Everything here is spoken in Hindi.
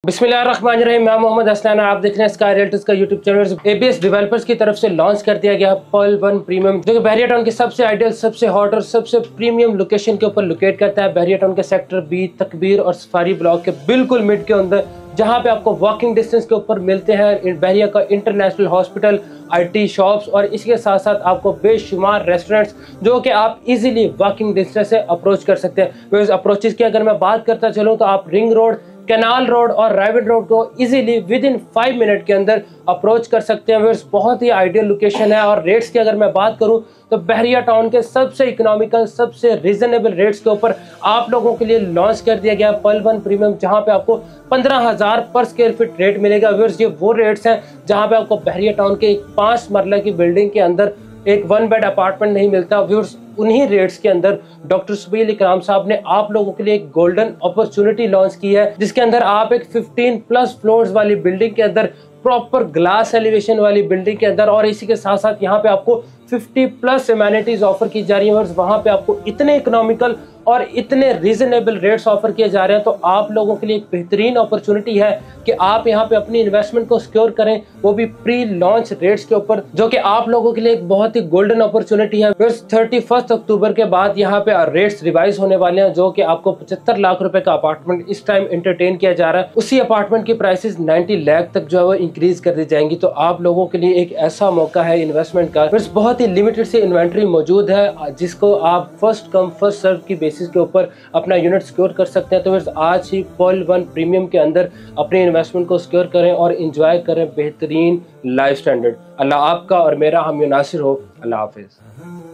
बिस्मिल्लाहिर्रहमानिर्रहीम। मैं मोहम्मद असलान, आप देख रहे हैं स्काई रियल्टर्स का यूट्यूब चैनल। एबीएस डेवलपर्स की तरफ से लॉन्च कर दिया गया पर्ल वन प्रीमियम, जो कि बहरिया टाउन की सबसे आइडियल, सबसे हॉट और सबसे प्रीमियम लोकेशन के ऊपर लोकेट करता है। बहरिया टाउन के सेक्टर बी, तकबीर और सफारी ब्लॉक के बिल्कुल मिड के अंदर, जहां पे आपको वॉकिंग डिस्टेंस के ऊपर मिलते हैं बहरिया का इंटरनेशनल हॉस्पिटल, आईटी शॉप्स और इसके साथ साथ आपको बेशुमार रेस्टोरेंट्स, जो कि आप इजीली वॉकिंग डिस्टेंस से अप्रोच कर सकते हैं। अप्रोचेस की अगर मैं बात करता चलूँ तो आप रिंग रोड, कैनाल रोड और राइवेड रोड को इजीली विद इन 5 मिनट के अंदर अप्रोच कर सकते हैं। बहुत ही आइडियल लोकेशन है। और रेट्स की अगर मैं बात करूं तो बहरिया टाउन के सबसे इकोनॉमिकल, सबसे रीजनेबल रेट्स के ऊपर आप लोगों के लिए लॉन्च कर दिया गया पर्ल वन प्रीमियम, जहां पे आपको 15,000 पर स्क्वायर फीट रेट मिलेगा। ये वो रेट्स हैं जहां पे आपको बहरिया टाउन के एक 5 मरला की बिल्डिंग के अंदर एक 1 बेड अपार्टमेंट नहीं मिलता। व्यूअर्स, उन्हीं रेट्स के अंदर डॉक्टर सुबील इकराम साहब ने आप लोगों के लिए एक गोल्डन अपॉर्चुनिटी लॉन्च की है, जिसके अंदर आप एक 15+ फ्लोर्स वाली बिल्डिंग के अंदर, प्रॉपर ग्लास एलिवेशन वाली बिल्डिंग के अंदर, और इसी के साथ साथ यहाँ पे आपको 50+ एमेनिटीज ऑफर की जा रही है। वहां पे आपको इतने इकोनॉमिकल और इतने रीजनेबल रेट्स ऑफर किए जा रहे हैं, तो आप लोगों के लिए एक बेहतरीन अपॉर्चुनिटी है कि आप यहाँ पे अपनी इन्वेस्टमेंट को सिक्योर करें, वो भी प्री लॉन्च रेट्स के ऊपर, जो कि आप लोगों के लिए एक बहुत ही गोल्डन अपॉर्चुनिटी है। 31 अक्टूबर के बाद यहाँ पे रेट्स रिवाइज होने वाले हैं, जो कि आपको 75 लाख रुपए का अपार्टमेंट इस टाइम एंटरटेन किया जा रहा है, उसी अपार्टमेंट की प्राइसेस 90 लाख तक जो है वो इंक्रीज कर दी जाएंगी। तो आप लोगों के लिए एक ऐसा मौका है इन्वेस्टमेंट का। बहुत ही लिमिटेड सी इन्वेंट्री मौजूद है, जिसको आप फर्स्ट कम फर्स्ट सर्व की बेसिस के ऊपर अपना यूनिट सिक्योर कर सकते हैं। तो आज ही पर्ल वन प्रीमियम के अंदर अपने इन्वेस्टमेंट को सिक्योर करें और एंजॉय करें बेहतरीन लाइफ स्टैंडर्ड। अल्लाह आपका और मेरा हम नासिर हो। अल्लाह हाफिज।